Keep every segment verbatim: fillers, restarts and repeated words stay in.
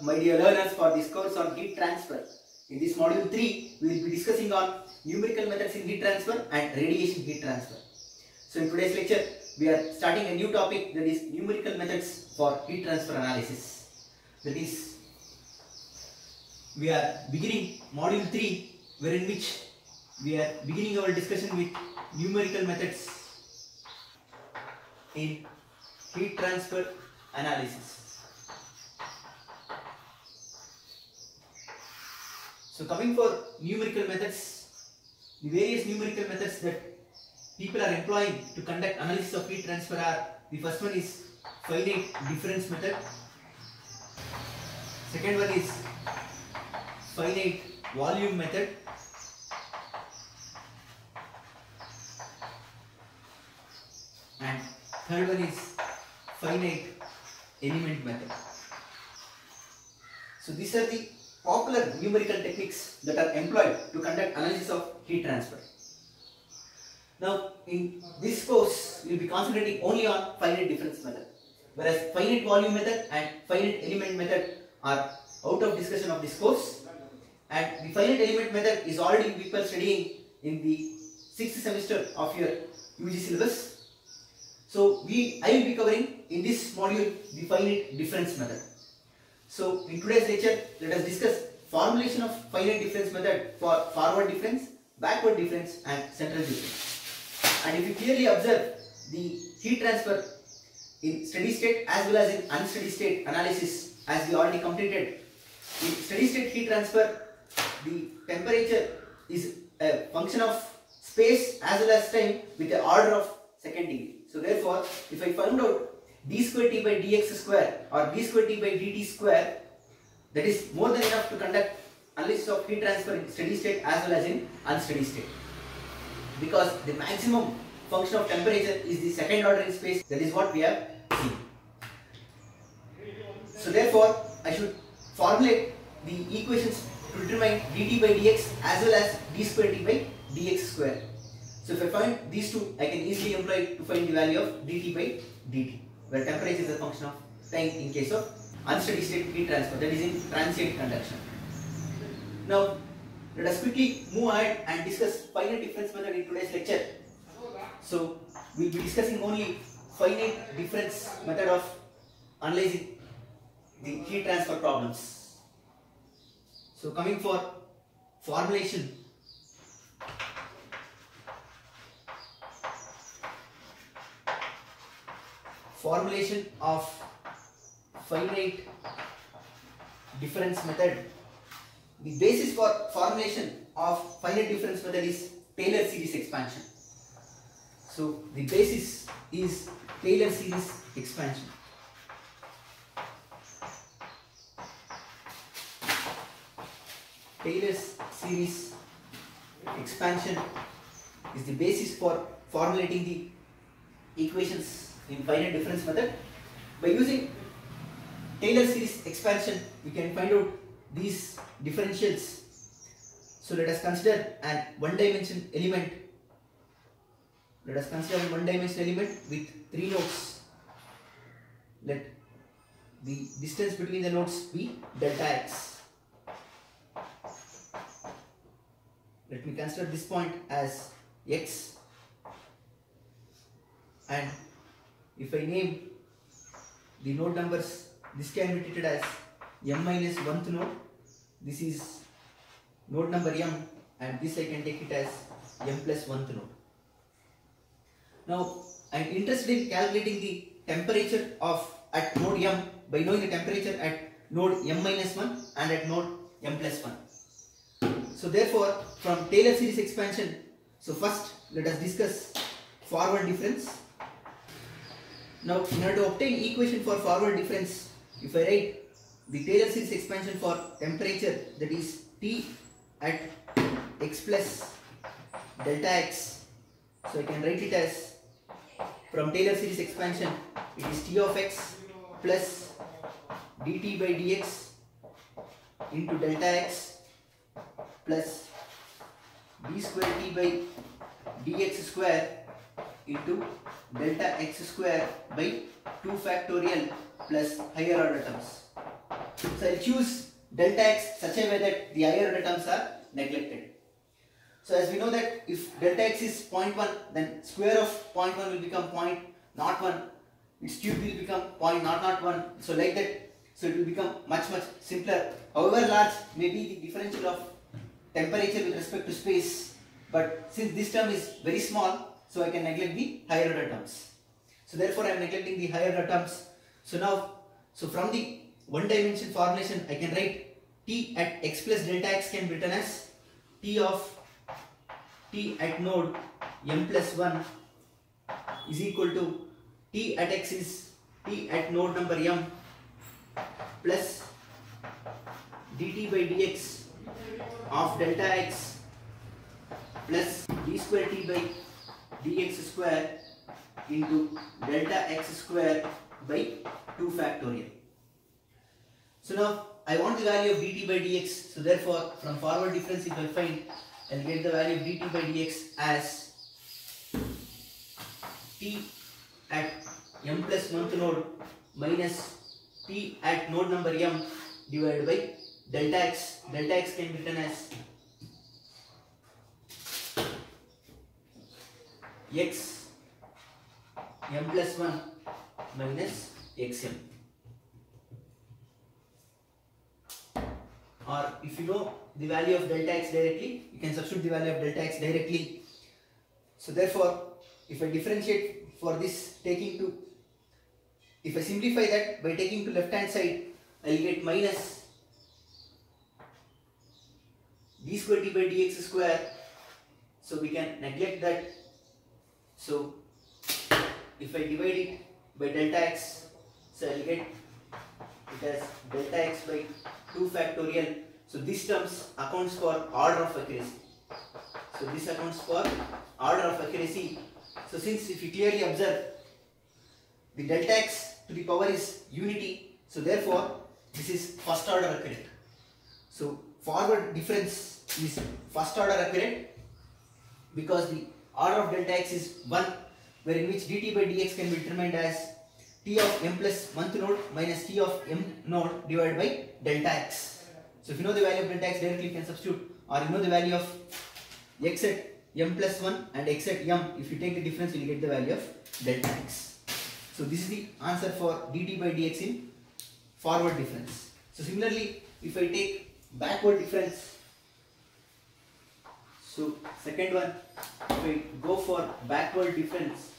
my dear learners, for this course on heat transfer. In this module three, we will be discussing on numerical methods in heat transfer and radiation heat transfer. So in today's lecture, we are starting a new topic, that is numerical methods for heat transfer analysis. That is, we are beginning module three, wherein which we are beginning our discussion with numerical methods in heat transfer analysis. So coming for numerical methods, the various numerical methods that people are employing to conduct analysis of heat transfer are: the first one is finite difference method, second one is finite volume method, and third one is finite element method. So these are the popular numerical techniques that are employed to conduct analysis of heat transfer. Now in this course, we will be concentrating only on finite difference method, whereas finite volume method and finite element method are out of discussion of this course, and the finite element method is already people studying in the sixth semester of your U G syllabus. So we I will be covering in this module the finite difference method. So in today's lecture, let us discuss formulation of finite difference method for forward difference, backward difference and central difference. And if you clearly observe the heat transfer in steady state as well as in unsteady state analysis, as we already completed, in steady state heat transfer, the temperature is a function of space as well as time with the order of second degree. So therefore, if I found out d square t by dx square or d square t by dt square, that is more than enough to conduct analysis of heat transfer in steady state as well as in unsteady state, because the maximum function of temperature is the second order in space. That is what we have seen. So therefore, I should formulate the equations to determine dt by dx as well as d square t by dx square. So if I find these two, I can easily employ to find the value of dt by dt, where temperature is a function of time in case of unsteady state heat transfer, that is in transient conduction. Now let us quickly move ahead and discuss finite difference method in today's lecture. So we will be discussing only finite difference method of analyzing the heat transfer problems. So coming for formulation, formulation of finite difference method. The basis for formulation of finite difference method is Taylor series expansion. So the basis is Taylor series expansion. Taylor's series expansion is the basis for formulating the equations in finite difference method. By using Taylor series expansion, we can find out these differentials. So let us consider an one-dimensional element. Let us consider a one-dimensional element with three nodes. Let the distance between the nodes be delta x. Let me consider this point as x, and if I name the node numbers, this can be treated as m minus one node. This is node number m, and this I can take it as m plus one node. Now I am interested in calculating the temperature of at node m by knowing the temperature at node m minus one and at node m plus one. So therefore, from Taylor series expansion, so first let us discuss forward difference. Now in order to obtain equation for forward difference, if I write the Taylor series expansion for temperature, that is T at x plus delta x, so I can write it as, from Taylor series expansion, it is T of x plus dt by dx into delta x plus d square t by dx square into delta x square by two factorial plus higher order terms. So I'll choose delta x such a way that the higher order terms are neglected. So as we know that if delta x is zero point one, then square of zero point one will become zero point zero one, its cube will become zero point zero zero one, so like that, so it will become much much simpler. However large may be the differential of temperature with respect to space, but since this term is very small, so I can neglect the higher order terms. So therefore I am neglecting the higher order terms. So now, so from the one dimension formulation, I can write t at x plus delta x can be written as t of t at node m plus one is equal to t at x is t at node number m plus dt by dx of delta x plus d square t by dx square into delta x square by two factorial. So now I want the value of dt by dx, so therefore from forward difference if I find, I'll get the value of dt by dx as t at m plus one node minus t at node number m divided by delta x. Delta x can be written as x m plus one minus xm. Or if you know the value of delta x directly, you can substitute the value of delta x directly. So therefore, if I differentiate for this taking to, if I simplify that by taking to left hand side, I will get minus d square t by dx square. So we can neglect that. So if I divide it by delta x, so I will get it as delta x by two factorial. So this terms accounts for order of accuracy. So this accounts for order of accuracy. So since if you clearly observe, the delta x to the power is unity, so therefore this is first order accurate. So forward difference is first order accurate because the order of delta x is one, where in which dt by dx can be determined as t of m plus one node minus t of m node divided by delta x. So if you know the value of delta x directly, you can substitute, or you know the value of x at m plus one and x at m, if you take the difference you will get the value of delta x. So this is the answer for dt by dx in forward difference. So similarly, if I take backward difference, so second one, if I go for backward difference,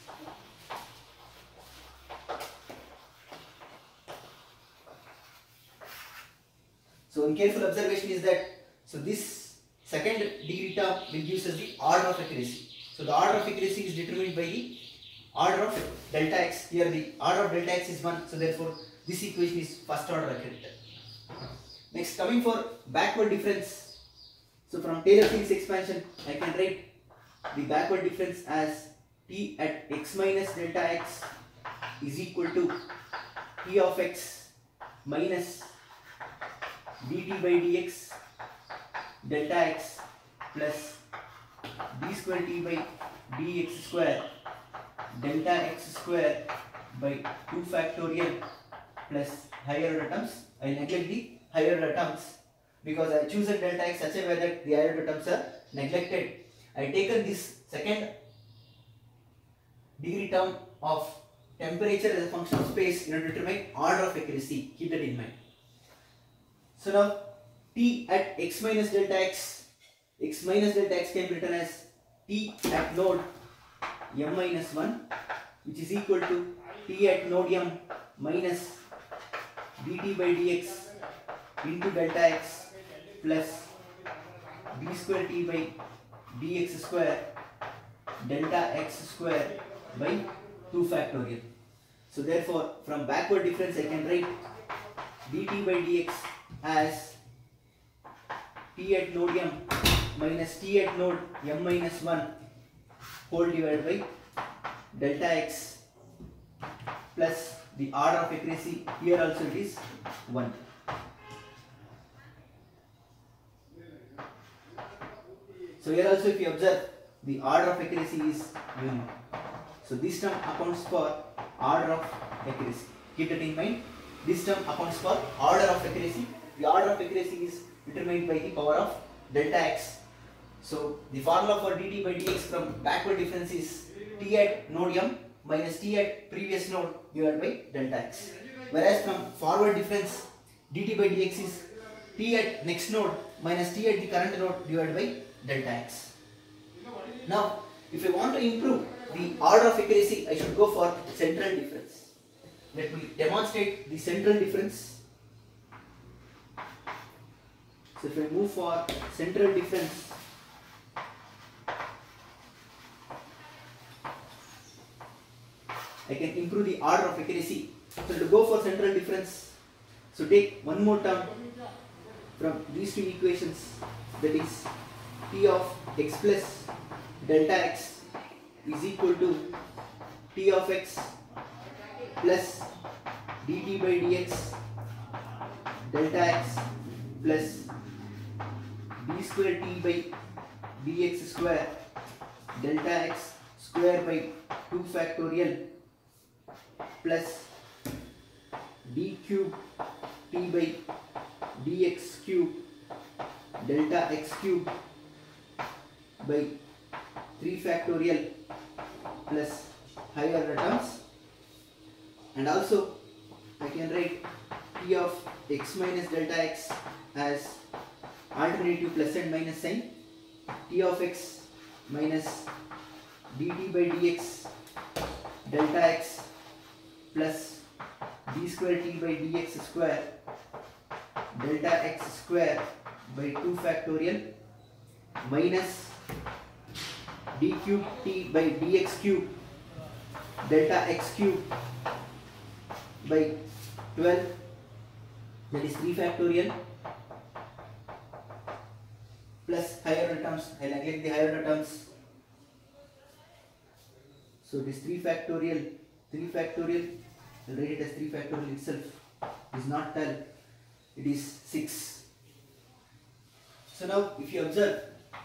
so in careful observation is that, so this second degree term will give us the order of accuracy. So the order of accuracy is determined by the order of delta x. Here the order of delta x is one, so therefore this equation is first order accurate. Next, coming for backward difference. So from Taylor-Singh expansion, I can write the backward difference as t at x minus delta x is equal to t of x minus dt by dx delta x plus d square t by dx square delta x square by two factorial plus higher order terms. I will neglect the higher order terms because I choose a delta x such a way that the higher order terms are neglected. I have taken this second degree term of temperature as a function of space in order to determine order of accuracy. Keep that in mind. So now t at x minus delta x, x minus delta x can be written as t at node m minus one, which is equal to t at node m minus dt by dx into delta x plus d square t by dx square delta x square by two factorial. So therefore from backward difference I can write dt by dx as t at node m minus t at node m minus one whole divided by delta x plus the order of accuracy, here also it is one. So here also if you observe, the order of accuracy is unit. So this term accounts for order of accuracy. Keep that in mind. This term accounts for order of accuracy. The order of accuracy is determined by the power of delta x. So the formula for dt by dx from backward difference is t at node m minus t at previous node divided by delta x. Whereas from forward difference, dt by dx is t at next node minus t at the current node divided by delta x. Now, if I want to improve the order of accuracy, I should go for central difference. Let me demonstrate the central difference. So if I move for central difference, I can improve the order of accuracy. So to go for central difference, so take one more term from these two equations, that is t of x plus delta x is equal to t of x plus dt by dx delta x plus d square t by dx square delta x square by two factorial plus d cube t by dx cube delta x cube by three factorial plus higher order terms, and also I can write t of x minus delta x as alternative plus and minus sign, t of x minus dt by dx delta x plus d square t by dx square delta x square by two factorial minus d cube t by dx cube delta x cube by twelve, that is three factorial plus higher order terms. I neglect the higher order terms. So this three factorial, three factorial, I'll write it as three factorial itself, is not twelve, it is six. So now if you observe,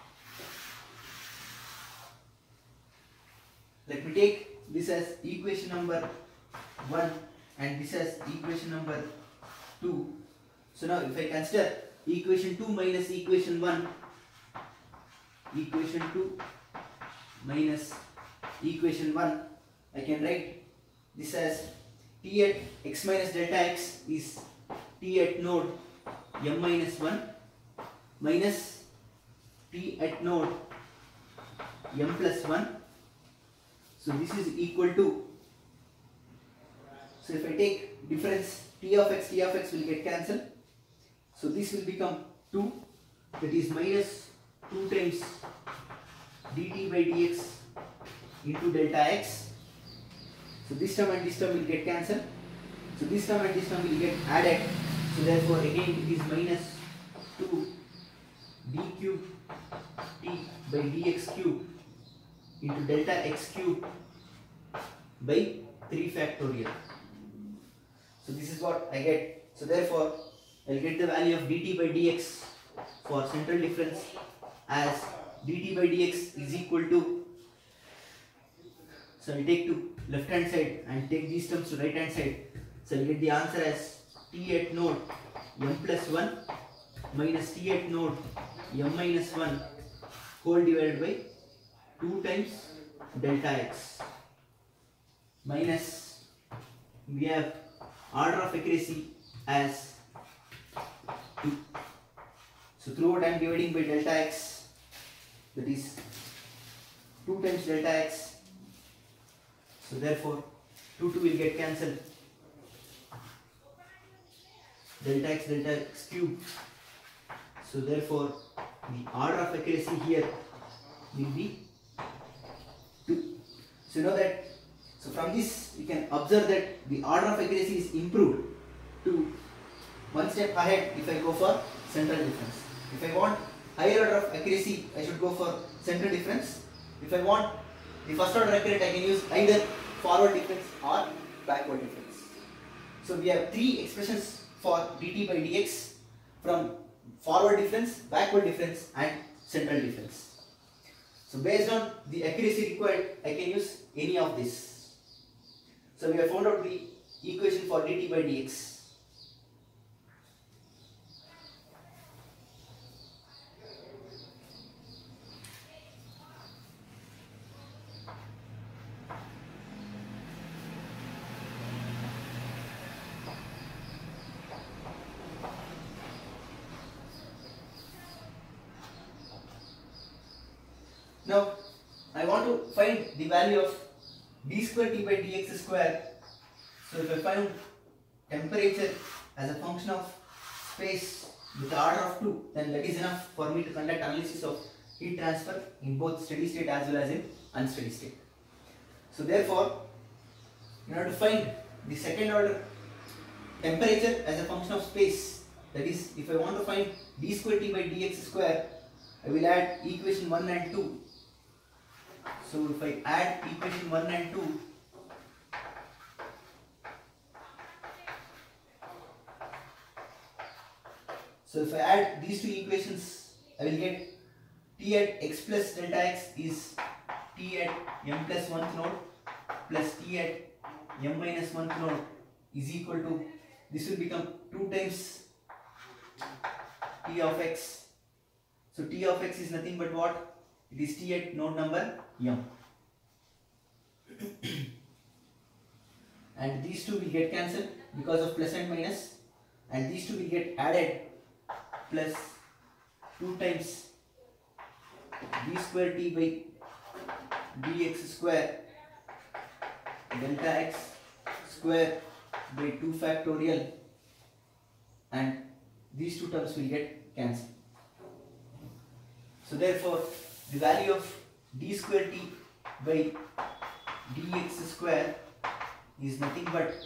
let me take this as equation number one and this as equation number two. So now if I consider equation two minus equation one, equation two minus equation one, I can write this as t at x minus delta x is t at node m minus one minus t at node m plus one. So this is equal to, so if I take difference t of x, t of x will get cancelled. So this will become two, that is minus two times dt by dx into delta x. So this term and this term will get cancelled. So this term and this term will get added. So therefore again it is minus two d cube t by dx cube into delta x cube by three factorial. So this is what I get. So therefore I will get the value of dt by dx for central difference as dt by dx is equal to, so I will take to left hand side and take these terms to right hand side. So I will get the answer as t at node m plus one minus t at node m minus one whole divided by two times delta x minus, we have order of accuracy as two. So throughout I am dividing by delta x, that is two times delta x. So therefore two two will get cancelled. Delta x delta x cube. So therefore the order of accuracy here will be two. So you know that, so from this you can observe that the order of accuracy is improved to one step ahead if I go for central difference. If I want higher order of accuracy, I should go for central difference. If I want the first order accurate, I can use either forward difference or backward difference. So we have three expressions for dt by dx from forward difference, backward difference and central difference. So based on the accuracy required, I can use any of this. So we have found out the equation for dt by dx. Now I want to find the value of d square t by dx square. So if I find temperature as a function of space with the order of two, then that is enough for me to conduct analysis of heat transfer in both steady state as well as in unsteady state. So therefore, in order to find the second order temperature as a function of space, that is, if I want to find d square t by dx square, I will add equation one and two. So if I add equation one and two, so if I add these two equations, I will get T at x plus delta x is T at m plus one node plus T at m minus one node is equal to, this will become two times T of x. So T of x is nothing but what? It is T at node number m. And these two will get cancelled because of plus and minus, and these two will get added, plus two times d square t by dx square delta x square by two factorial, and these two terms will get cancelled. So therefore, the value of d square t by dx square is nothing but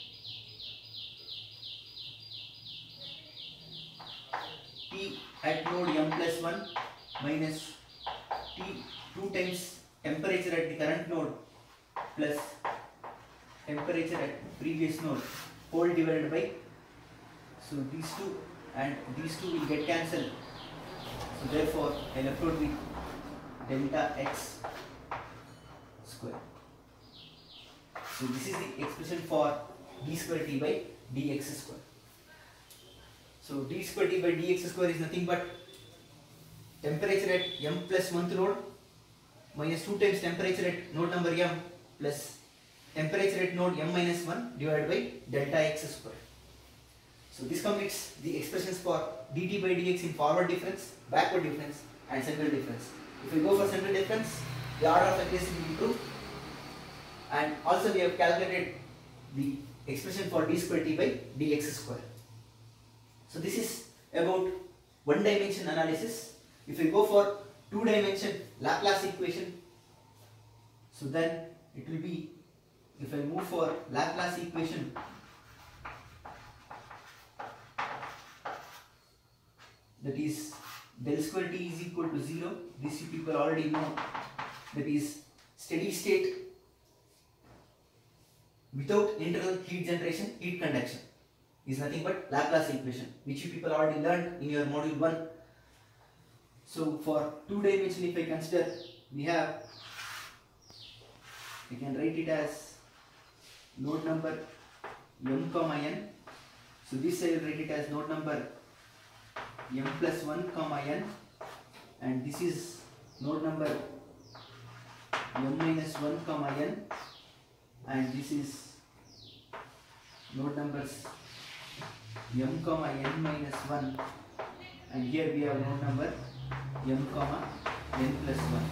t at node m plus one minus t two times temperature at the current node plus temperature at previous node whole divided by, so these two and these two will get cancelled. So therefore, I left out with delta x square. So this is the expression for d square t by dx square. So d square t by dx square is nothing but temperature at m plus one node minus two times temperature at node number m plus temperature at node m minus one divided by delta x square. So this completes the expressions for dt by dx in forward difference, backward difference and central difference. If we go for central difference, the order of accuracy will improve, and also we have calculated the expression for d square t by dx square. So this is about one dimension analysis. If we go for two dimension Laplace equation, so then it will be, if I move for Laplace equation, that is del square t is equal to zero. This you people already know. That is steady state without internal heat generation, heat conduction is nothing but Laplace equation, which you people already learned in your module one. So for two dimension, if I consider, we have, I can write it as node number m comma n. So this I will write it as node number m plus one comma n, and this is node number m minus one comma n, and this is node numbers m comma n minus one, and here we have node number m comma n plus one.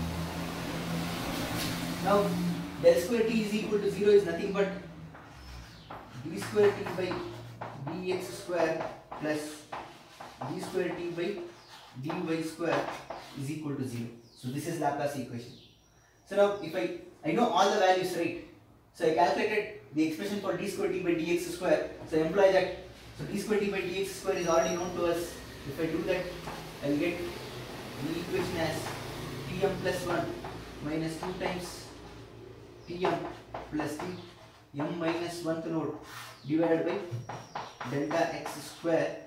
Now del square t is equal to zero is nothing but d square t by dx square plus d square t by dy square is equal to zero. So this is Laplace equation. So now if I, I know all the values, right? So I calculated the expression for d square t by dx square. So I imply that, so d square t by dx square is already known to us. If I do that, I will get the equation as tm plus one minus two times tm plus t m minus one node divided by delta x square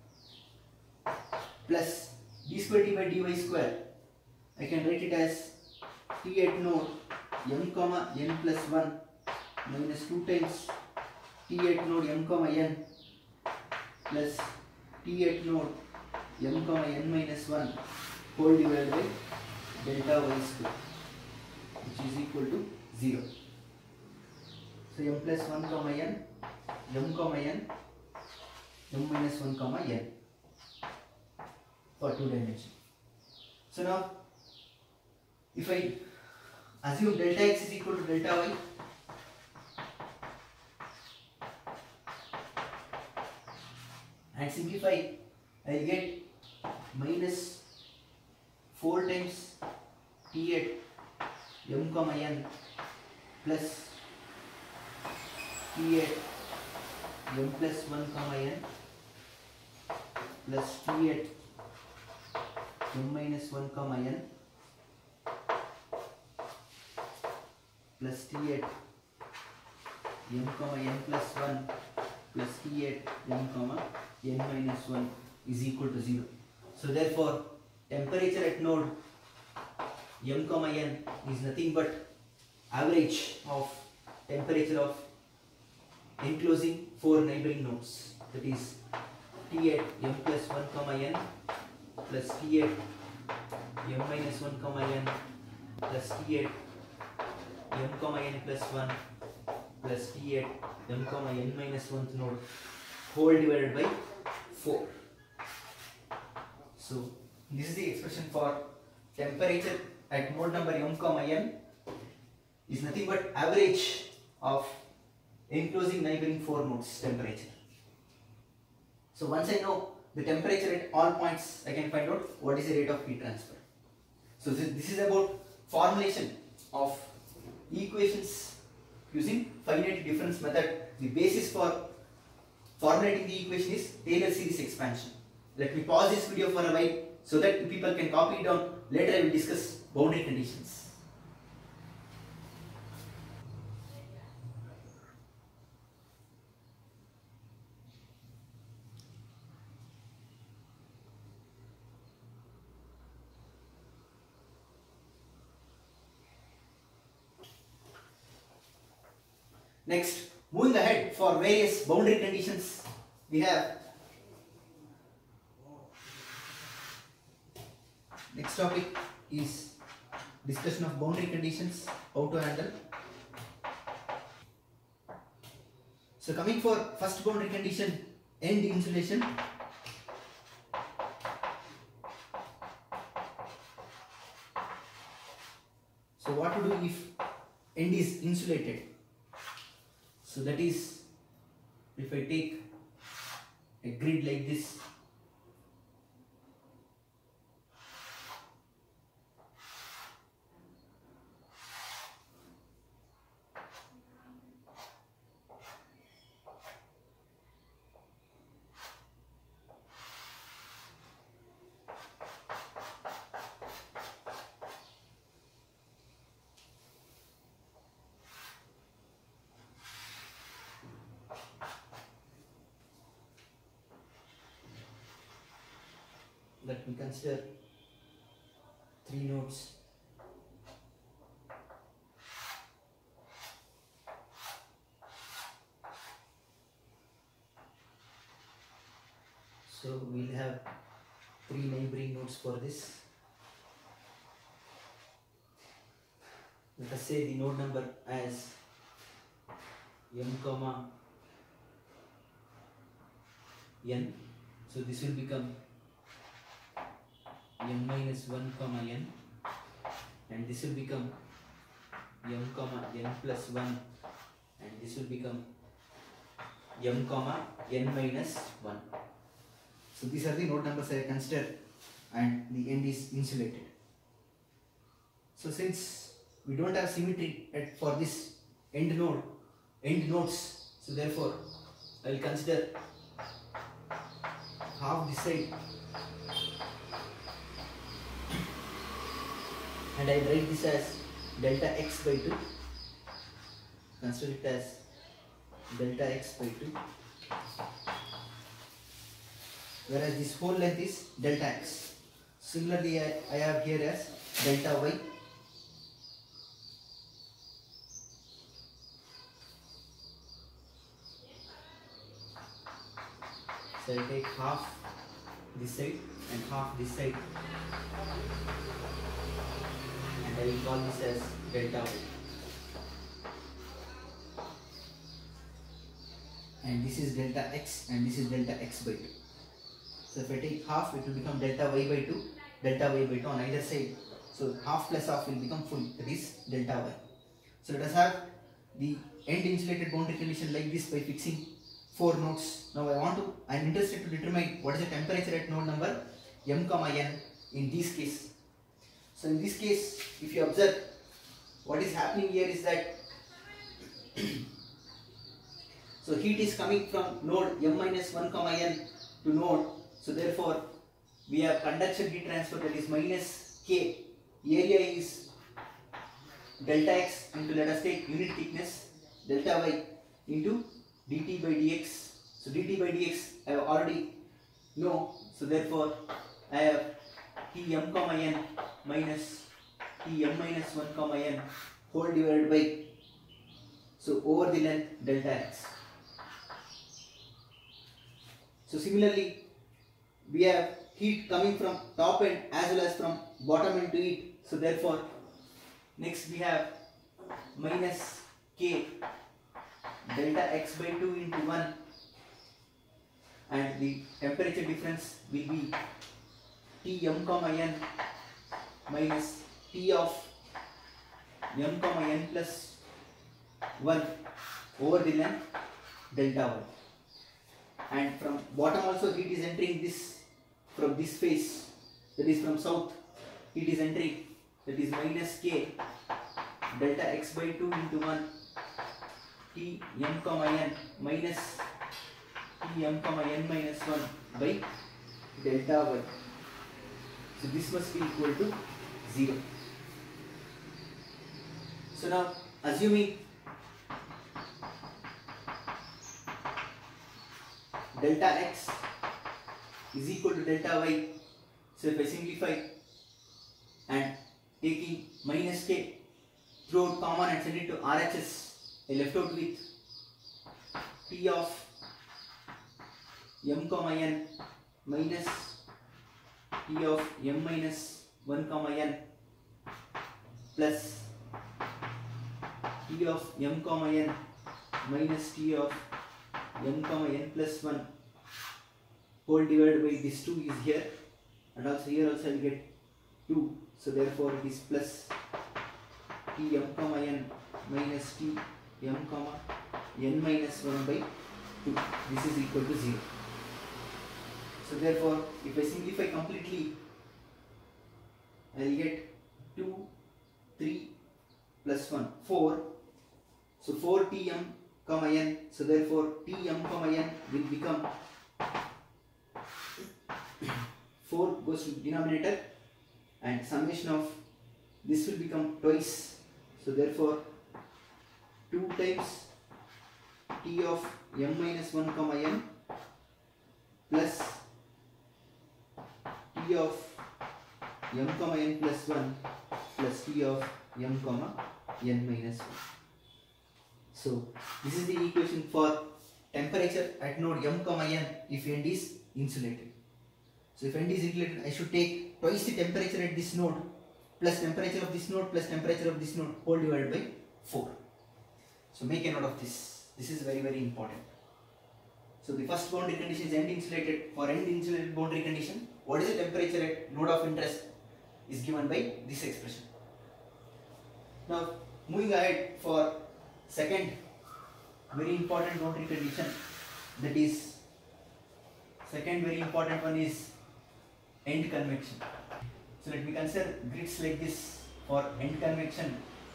plus d square t by dy square. I can write it as t at node m comma n plus one minus two times t at node m comma n plus t at node m comma n minus one whole divided by delta y square, which is equal to zero. So m plus one comma n, m comma n, m minus one comma n. For two dimension. So now if I assume delta x is equal to delta y, and simplify, I will get minus four times t at m comma n plus t at m plus one comma n plus t at m minus one comma n plus t at m comma n plus one plus t at m comma n minus one is equal to zero. So therefore temperature at node m comma n is nothing but average of temperature of enclosing four neighboring nodes, that is T at m plus one comma n plus T at m minus one comma n plus T at m comma n plus one plus T at m comma n minus one node whole divided by four. So this is the expression for temperature at node number m comma n is nothing but average of enclosing neighboring four nodes temperature. So once I know the temperature at all points, I can find out what is the rate of heat transfer. So this, this is about formulation of equations using finite difference method. The basis for formulating the equation is Taylor series expansion. Let me pause this video for a while so that people can copy it down. Later I will discuss boundary conditions. Next, moving ahead for various boundary conditions, we have next topic is discussion of boundary conditions, how to handle. So coming for first boundary condition, end insulation. So what to do if end is insulated? So that is, if I take a grid like this, let me consider three nodes. So we'll have three neighboring nodes for this. Let us say the node number as m comma n. So this will become m minus one comma n, and this will become m comma n plus one, and this will become m comma n minus one. So these are the node numbers I consider, and the end is insulated. So since we don't have symmetry at, for this end node, end nodes, so therefore I will consider half this side, and I will write this as delta x by two. Consider it as delta x by two. Whereas this whole length is delta x. Similarly, I, I have here as delta y. So I take half this side and half this side, and I will call this as delta y. And this is delta x and this is delta x by two. So if I take half, it will become delta y by two, delta y by two on either side. So So half plus half will become full, that is delta y. So let us have the end insulated boundary condition like this by fixing four nodes. Now I want to, I am interested to determine what is the temperature at node number m comma n in this case. So in this case, if you observe, what is happening here is that so heat is coming from node m minus one comma n to node. So therefore we have conduction heat transfer, that is minus k. Area is delta x into, let us take unit thickness, delta y into dt by dx. So dt by dx I have already know. So therefore I have T m comma n minus T m minus one comma n whole divided by, so over the length delta x. So similarly we have heat coming from top end as well as from bottom end to it. So therefore next we have minus k delta x by two into one, and the temperature difference will be T m comma n minus T of m comma n plus one over the length delta y. And from bottom also heat is entering this from this face, that is from south, heat is entering, that is minus k delta x by two into one T m comma n minus T m comma n minus one by delta y. So this must be equal to zero. So now assuming delta x is equal to delta y, so if I simplify and taking minus k throughout common and send it to R H S, I left out with T of m comma n minus T of m minus one comma n plus T of m comma n minus T of m comma n plus one whole divided by this two is here, and also here also I will get two. So therefore it is plus T m comma n minus T m comma n minus one by two. This is equal to zero. So therefore if I simplify completely, I will get two, three plus one, four. So four T m comma n. So therefore T m comma n will become four goes to denominator, and summation of this will become twice. So therefore two times T of m minus one comma n plus T of m comma n plus one plus T of m comma n minus one. So this is the equation for temperature at node m comma n if end is insulated. So if end is insulated, I should take twice the temperature at this node plus temperature of this node plus temperature of this node whole divided by four. So make a note of this. This is very very important. So the first boundary condition is end insulated. For end insulated boundary condition, what is the temperature at node of interest is given by this expression. Now moving ahead for second very important boundary condition, that is second very important one is end convection. So let me consider grids like this for end convection.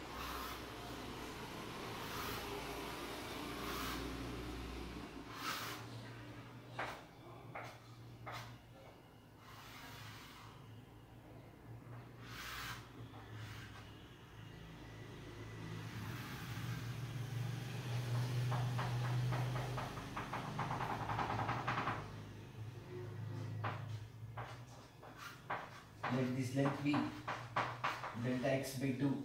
Let this length be delta x by two.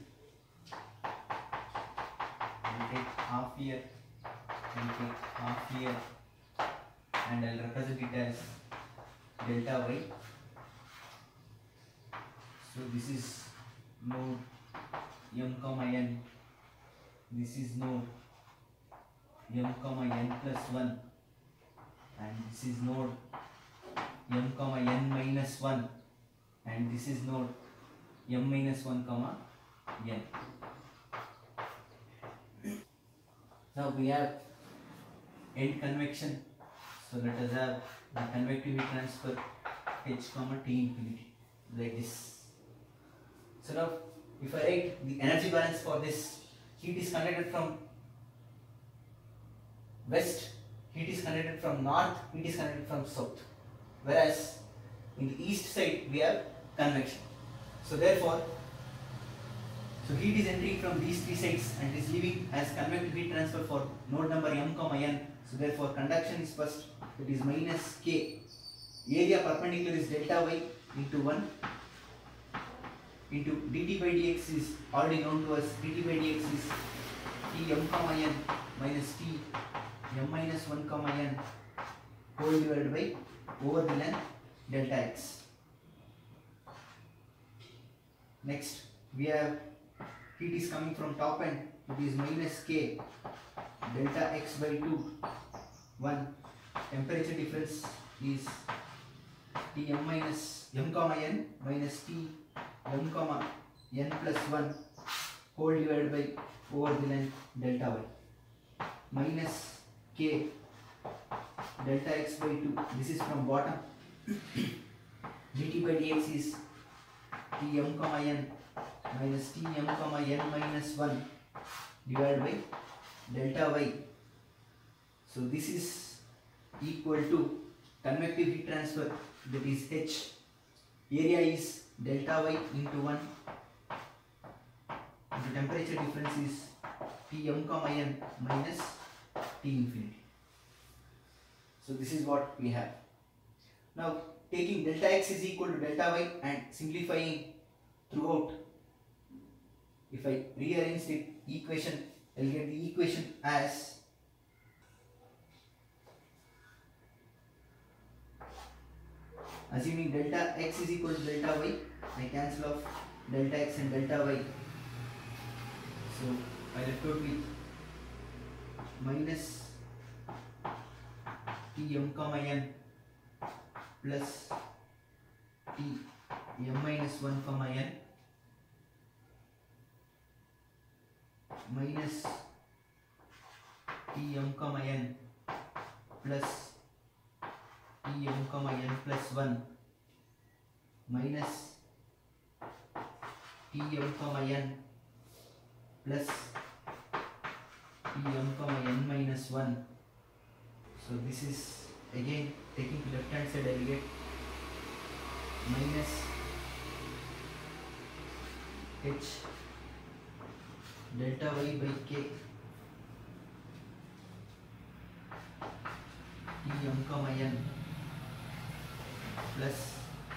We'll take half here, we'll take half here, and I'll represent it as delta y. So this is node m comma n, this is node m comma n plus one, and this is node m comma n minus one, and this is node m minus one comma n. Now we have end convection. So let us have the convective heat transfer H comma T infinity like this. So now if I write the energy balance for this, heat is conducted from west, heat is conducted from north, heat is conducted from south. Whereas in the east side we have convection. So therefore, so heat is entering from these three sides and is leaving as convective heat transfer for node number m comma n. So therefore conduction is first, that is minus K. Area perpendicular is delta y into one into dt by dx is already known to us. Dt by dx is T m comma n minus T m minus one comma n whole divided by over the length delta x. Next we have heat is coming from top end, it is minus K delta x by two, one. Temperature difference is T m minus m comma n minus T m comma n plus one whole divided by over the length delta y minus K delta x by two. This is from bottom. dt by dx is T m comma n minus T m comma n minus one divided by delta y. So this is equal to convective heat transfer, that is H. Area is delta y into one. The temperature difference is T m comma n minus T infinity. So this is what we have. Now taking delta x is equal to delta y and simplifying throughout, if I rearrange the equation, I will get the equation as assuming delta x is equal to delta y, I cancel off delta x and delta y. So I left out with minus T m comma n plus T m minus one comma n minus T m comma n plus T m comma n plus one minus T m comma n plus T m comma n minus one. So this is again taking to left hand side, I will get minus H delta y by K T m comma n plus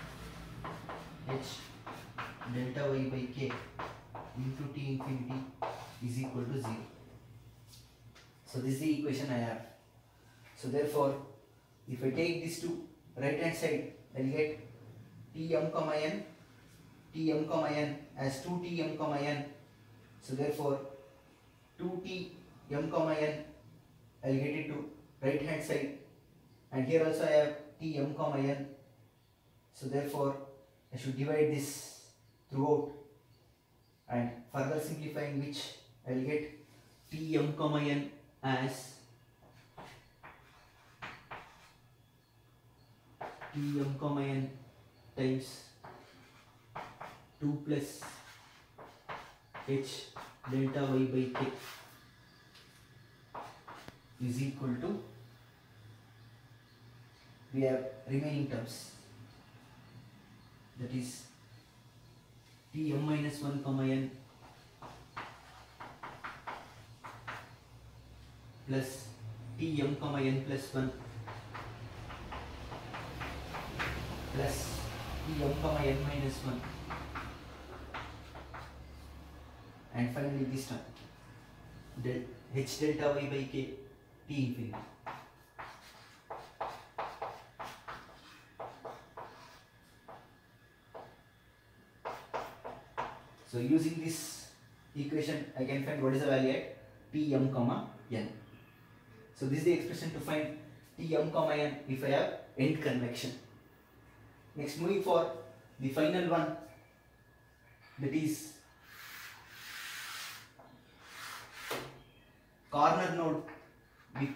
H delta y by K into T infinity is equal to zero. So this is the equation I have. So therefore, if I take this to right hand side, I will get T m comma n, T m comma n as two T m comma n. So therefore, two T m comma n, I will get it to right hand side, and here also I have T m comma n. So therefore, I should divide this throughout, and further simplifying which I will get T m comma n as T m comma n times two plus H delta y by K is equal to, we have remaining terms, that is T m minus one comma n plus T m comma n plus one plus T m comma n minus one, and finally this term del H delta y by K T infinity. So using this equation, I can find what is the value at T m comma n. So this is the expression to find T m comma n if I have end convection. Next, moving for the final one, that is corner node with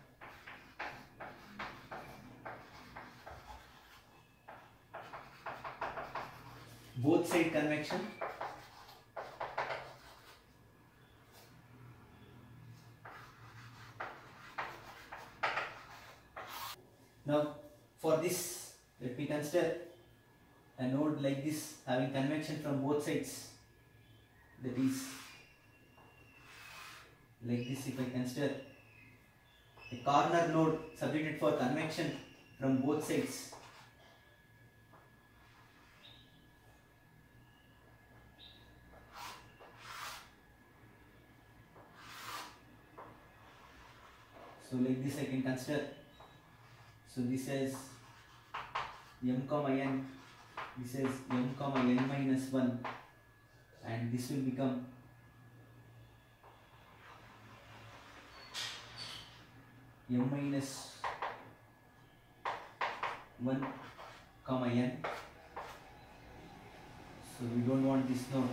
both side convection now for this let me consider a node like this having convection from both sides, that is like this. If I consider a corner node subjected for convection from both sides, so like this I can consider. So this is m comma n, this is m comma n minus one, and this will become m minus one comma n. So we don't want this node.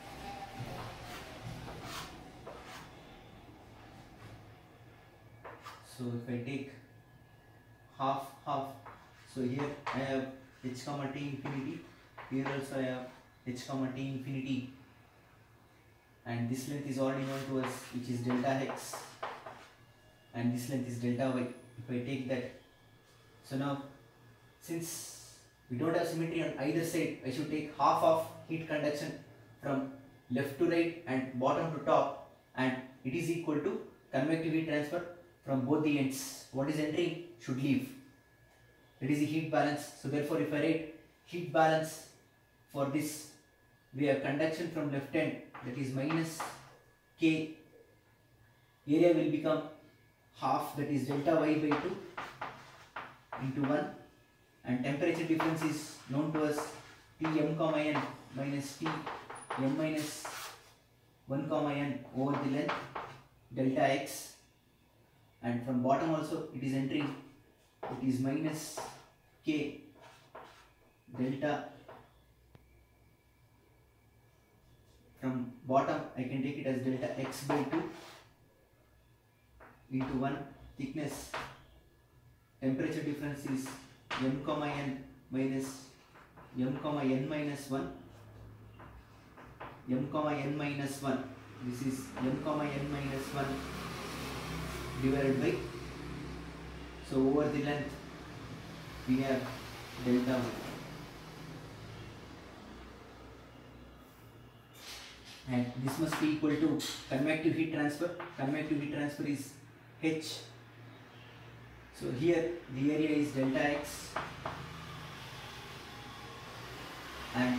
So if I take half half, so here I have h comma t infinity, here also I have h comma t infinity, and this length is already known to us, which is delta x, and this length is delta y. If I take that, so now since we don't have symmetry on either side, I should take half of heat conduction from left to right and bottom to top, and it is equal to convective heat transfer from both the ends. What is entering should leave. That is the heat balance. So therefore if I write heat balance for this, we have conduction from left end, that is minus K, area will become half, that is delta y by two into one, and temperature difference is known to us, T m comma n minus T m minus one comma n over the length delta x, and from bottom also it is entering, it is minus K delta, from bottom I can take it as delta x by two into one, thickness, temperature difference is m comma n minus m comma n minus one, m comma n minus one, this is m comma n minus one divided by, so over the length we have delta y, and this must be equal to convective heat transfer. Convective heat transfer is H. So here the area is delta x, and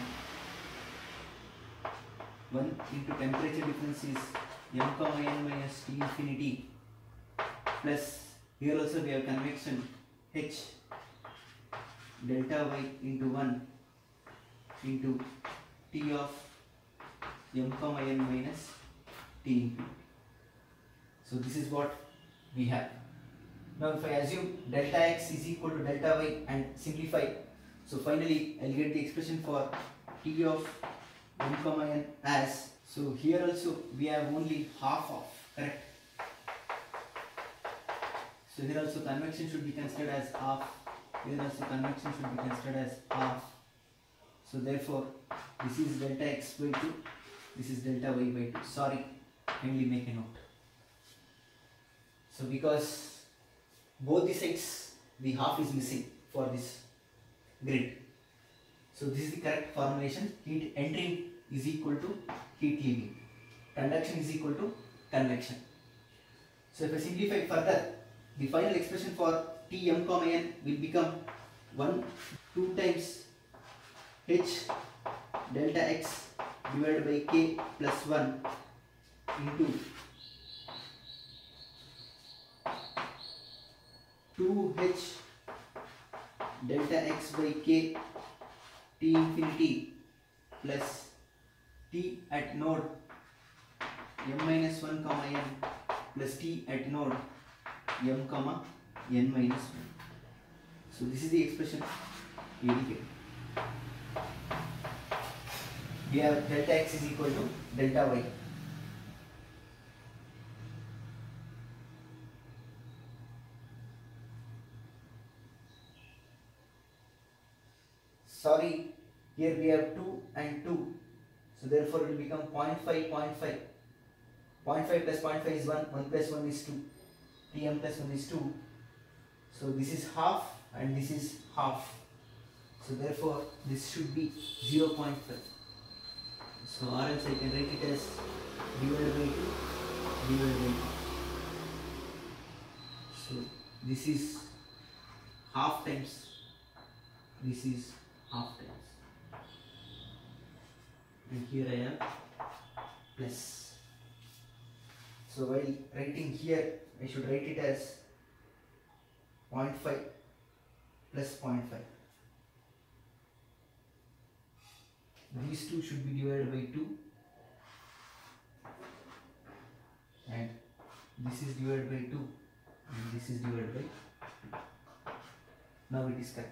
one into temperature difference is m comma n minus T infinity, plus here also we have convection H delta y into one into T of m comma n minus T infinity. So this is what we have. Now if I assume delta x is equal to delta y and simplify, so finally I will get the expression for T of m comma n as, so here also we have only half of, correct? So here also convection should be considered as half, here also convection should be considered as half. So therefore this is delta x by two, this is delta y by two. Sorry, kindly make a note. So because both the sides the half is missing for this grid. So this is the correct formulation. Heat entering is equal to heat leaving. Conduction is equal to convection. So if I simplify further, the final expression for T m comma n will become one, two times H delta x divided by K plus one into two H delta x by K T infinity plus T at node m minus one comma n plus T at node m comma n minus one. So this is the expression here. we have delta x is equal to delta y. Sorry, here we have two and two, so therefore it will become zero point five, zero point five. zero point five plus zero point five is one, one plus one is two, Tm plus one is two. So this is half and this is half. So therefore this should be zero point five. So or else I can write it as divided by two, divided by two. So this is half times, this is half times, and here I have plus. So while writing here, I should write it as zero point five plus zero point five. These two should be divided by two, and this is divided by two, and this is divided by two. Now it is correct.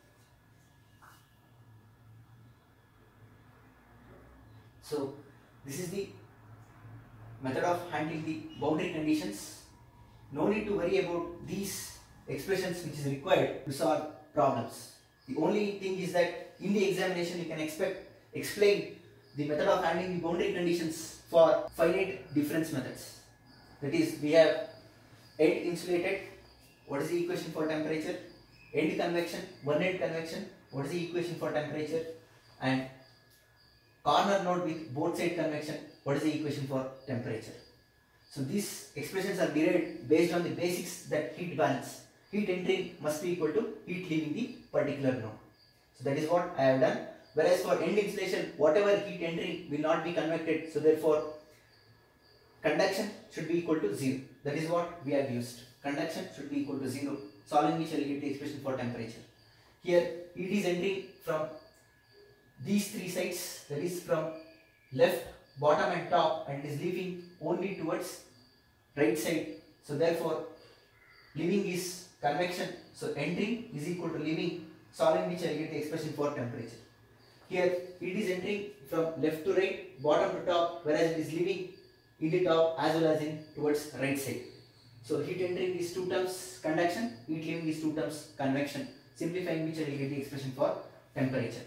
So this is the method of handling the boundary conditions. No need to worry about these expressions which is required to solve problems. The only thing is that in the examination you can expect explain the method of handling the boundary conditions for finite difference methods. That is, we have end insulated, what is the equation for temperature? End convection, one end convection, what is the equation for temperature? And corner node with both side convection, what is the equation for temperature? So these expressions are derived based on the basics that heat balance. Heat entering must be equal to heat leaving the particular node. So that is what I have done. Whereas for end insulation, whatever heat entering will not be convected. So therefore, conduction should be equal to zero. That is what we have used. Conduction should be equal to zero. Solving which I will get the expression for temperature. Here, heat is entering from these three sides, that is from left, bottom and top, and is leaving only towards right side. So therefore, leaving is convection. So entering is equal to leaving, solving which I get the expression for temperature. Here, heat is entering from left to right, bottom to top, whereas it is leaving in the top as well as in towards right side. So heat entering is two terms conduction, heat leaving is two terms convection. Simplifying which I will get the expression for temperature.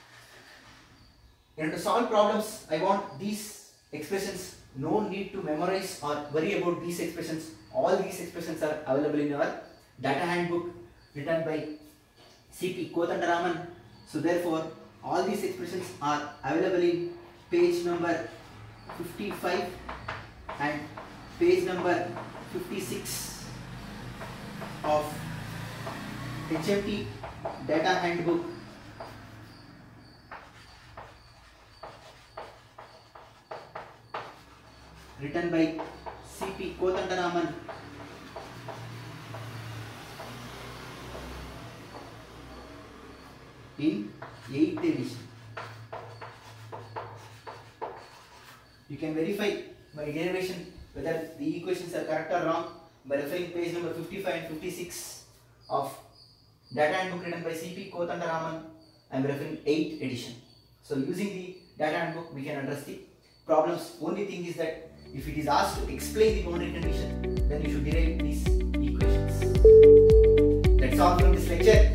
And to solve problems, I want these expressions. No need to memorize or worry about these expressions. All these expressions are available in our data handbook written by C P Kothandaraman. So therefore, all these expressions are available in page number fifty-five and page number fifty-six of H M T data handbook. Written by C P Kothandaraman. In eighth edition. You can verify by derivation whether the equations are correct or wrong by referring page number fifty-five and fifty-six of data handbook written by C P Kothandaraman. I am referring eighth edition. So using the data handbook we can address the problems. Only thing is that if it is asked to explain the boundary condition, then you should derive these equations. That's all from this lecture.